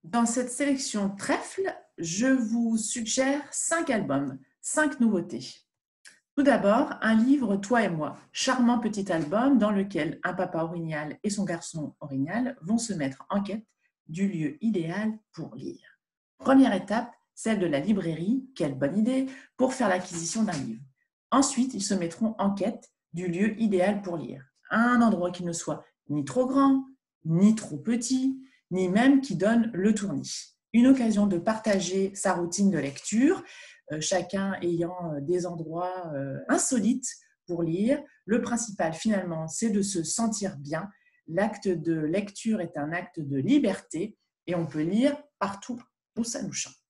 Dans cette sélection trèfle, je vous suggère 5 albums, 5 nouveautés. Tout d'abord, un livre Toi et moi, charmant petit album dans lequel un papa orignal et son garçon orignal vont se mettre en quête du lieu idéal pour lire. Première étape, celle de la librairie, quelle bonne idée, pour faire l'acquisition d'un livre. Ensuite, ils se mettront en quête du lieu idéal pour lire. Un endroit qui ne soit ni trop grand, ni trop petit, ni même qui donne le tournis. Une occasion de partager sa routine de lecture, chacun ayant des endroits insolites pour lire. Le principal, finalement, c'est de se sentir bien. L'acte de lecture est un acte de liberté et on peut lire partout où ça nous chante.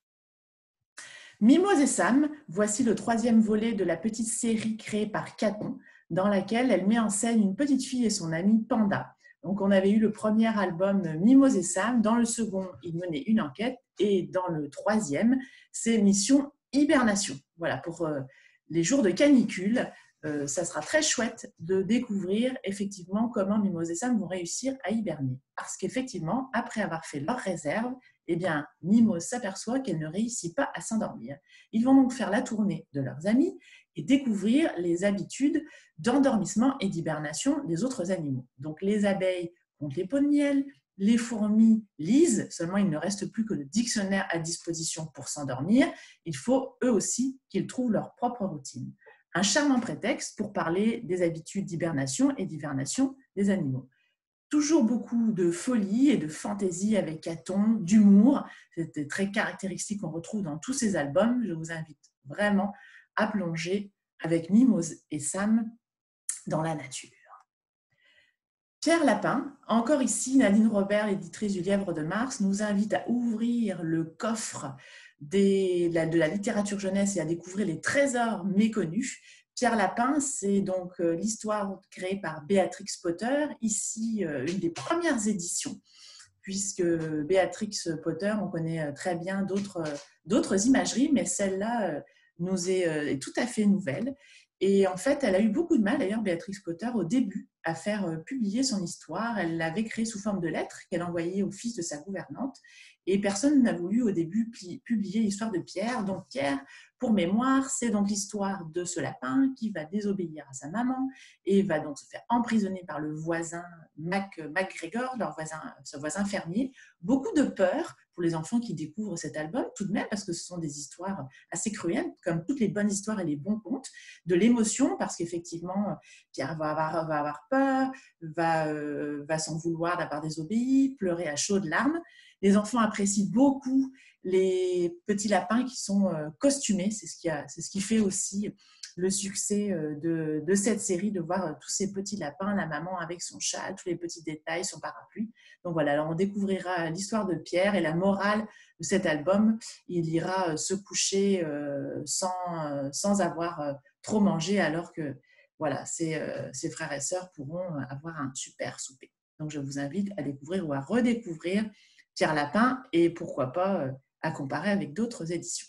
Mimose et Sam, voici le 3e volet de la petite série créée par Caton, dans laquelle elle met en scène une petite fille et son ami Panda. Donc, on avait eu le premier album Mimose et Sam, dans le second, ils menaient une enquête, et dans le 3e, c'est Mission Hibernation. Voilà, pour les jours de canicule, ça sera très chouette de découvrir effectivement comment Mimose et Sam vont réussir à hiberner. Parce qu'effectivement, après avoir fait leur réserve, eh bien, Mimose s'aperçoit qu'elle ne réussit pas à s'endormir. Ils vont donc faire la tournée de leurs amis et découvrir les habitudes d'endormissement et d'hibernation des autres animaux. Donc, les abeilles comptent les pots de miel, les fourmis lisent, seulement il ne reste plus que le dictionnaire à disposition pour s'endormir. Il faut eux aussi qu'ils trouvent leur propre routine. Un charmant prétexte pour parler des habitudes d'hibernation et d'hivernation des animaux. Toujours beaucoup de folie et de fantaisie avec Caton, d'humour. C'était très caractéristique qu'on retrouve dans tous ces albums. Je vous invite vraiment à plonger avec Mimose et Sam dans la nature. Pierre Lapin, encore ici, Nadine Robert, l'éditrice du Lièvre de Mars, nous invite à ouvrir le coffre de la littérature jeunesse et à découvrir les trésors méconnus. Pierre Lapin, c'est donc l'histoire créée par Béatrix Potter, ici une des premières éditions, puisque Béatrix Potter, on connaît très bien d'autres imageries, mais celle-là nous est tout à fait nouvelle. Et en fait, elle a eu beaucoup de mal, d'ailleurs, Béatrix Potter, au début, à faire publier son histoire. Elle l'avait créée sous forme de lettres qu'elle envoyait au fils de sa gouvernante. Et personne n'a voulu au début publier l'histoire de Pierre. Donc Pierre, pour mémoire, c'est donc l'histoire de ce lapin qui va désobéir à sa maman et va donc se faire emprisonner par le voisin MacGregor, ce voisin fermier. Beaucoup de peur pour les enfants qui découvrent cet album, tout de même, parce que ce sont des histoires assez cruelles, comme toutes les bonnes histoires et les bons contes, de l'émotion, parce qu'effectivement, Pierre va avoir peur, va s'en vouloir d'avoir désobéi, pleurer à chaudes larmes. Les enfants apprécient beaucoup les petits lapins qui sont costumés. C'est ce qui fait aussi le succès de cette série, de voir tous ces petits lapins, la maman avec son chat, tous les petits détails, son parapluie. Donc voilà, alors on découvrira l'histoire de Pierre et la morale de cet album. Il ira se coucher sans avoir trop mangé, alors que voilà, ses frères et sœurs pourront avoir un super souper. Donc je vous invite à découvrir ou à redécouvrir Pierre Lapin et pourquoi pas à comparer avec d'autres éditions.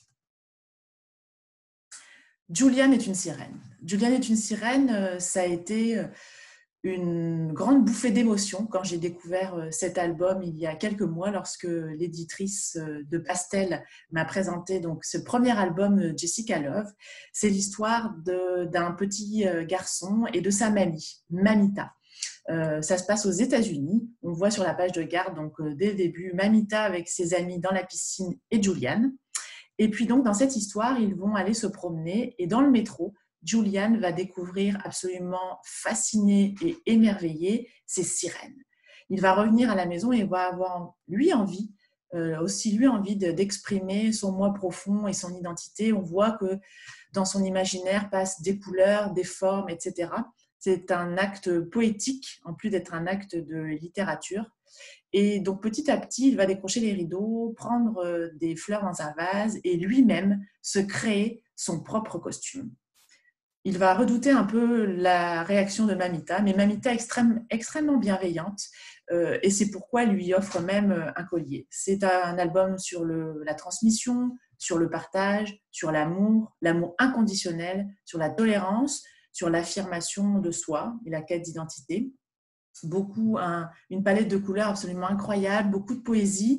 Juliane est une sirène. Juliane est une sirène, ça a été une grande bouffée d'émotion quand j'ai découvert cet album il y a quelques mois, lorsque l'éditrice de Pastel m'a présenté donc ce premier album, Jessica Love. C'est l'histoire d'un petit garçon et de sa mamie, Mamita. Ça se passe aux États-Unis. On voit sur la page de garde, donc dès le début, Mamita avec ses amis dans la piscine et Juliane. Et puis donc dans cette histoire, ils vont aller se promener et dans le métro, Juliane va découvrir absolument fascinée et émerveillée ces sirènes. Il va revenir à la maison et va avoir lui envie d'exprimer son moi profond et son identité. On voit que dans son imaginaire passent des couleurs, des formes, etc. C'est un acte poétique en plus d'être un acte de littérature. Et donc petit à petit, il va décrocher les rideaux, prendre des fleurs dans un vase et lui-même se créer son propre costume. Il va redouter un peu la réaction de Mamita, mais Mamita est extrêmement bienveillante et c'est pourquoi elle lui offre même un collier. C'est un album sur la transmission, sur le partage, sur l'amour inconditionnel, sur la tolérance, sur l'affirmation de soi et la quête d'identité. Une palette de couleurs absolument incroyable, beaucoup de poésie,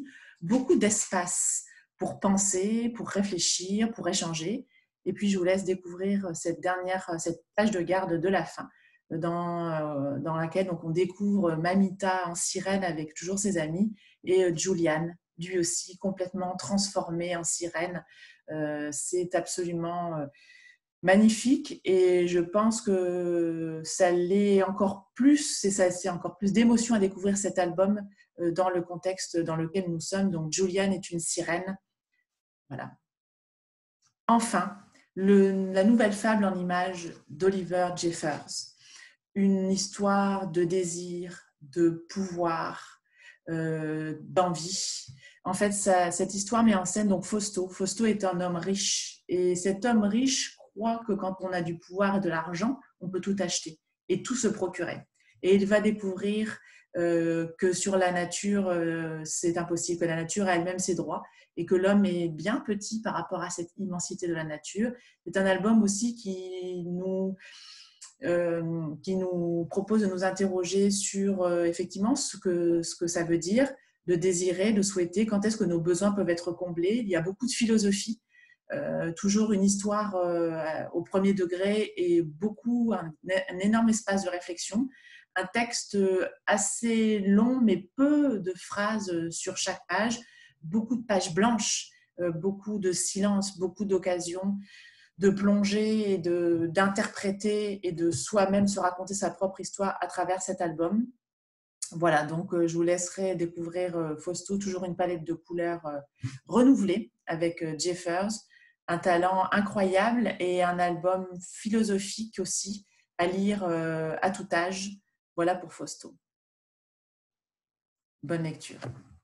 beaucoup d'espace pour penser, pour réfléchir, pour échanger. Et puis, je vous laisse découvrir cette page de garde de la fin, dans laquelle donc, on découvre Mamita en sirène avec toujours ses amis et Julian, lui aussi complètement transformé en sirène. C'est absolument magnifique et je pense que ça l'est encore plus, c'est encore plus d'émotion à découvrir cet album dans le contexte dans lequel nous sommes. Donc, Julian est une sirène. Voilà. Enfin, la nouvelle fable en images d'Oliver Jeffers. Une histoire de désir, de pouvoir, d'envie. En fait, cette histoire met en scène donc Fausto. Fausto est un homme riche et cet homme riche croit que quand on a du pouvoir et de l'argent, on peut tout acheter et tout se procurer. Et il va découvrir que sur la nature, c'est impossible, que la nature a elle-même ses droits et que l'homme est bien petit par rapport à cette immensité de la nature. C'est un album aussi qui nous propose de nous interroger sur effectivement ce que ça veut dire de désirer, de souhaiter, quand est-ce que nos besoins peuvent être comblés. Il y a beaucoup de philosophie, toujours une histoire au premier degré et un énorme espace de réflexion. Un texte assez long, mais peu de phrases sur chaque page, beaucoup de pages blanches, beaucoup de silence, beaucoup d'occasions de plonger et d'interpréter et de soi-même se raconter sa propre histoire à travers cet album. Voilà, donc je vous laisserai découvrir Fausto, toujours une palette de couleurs renouvelée avec Jeffers, un talent incroyable et un album philosophique aussi à lire à tout âge. Voilà pour Fausto. Bonne lecture.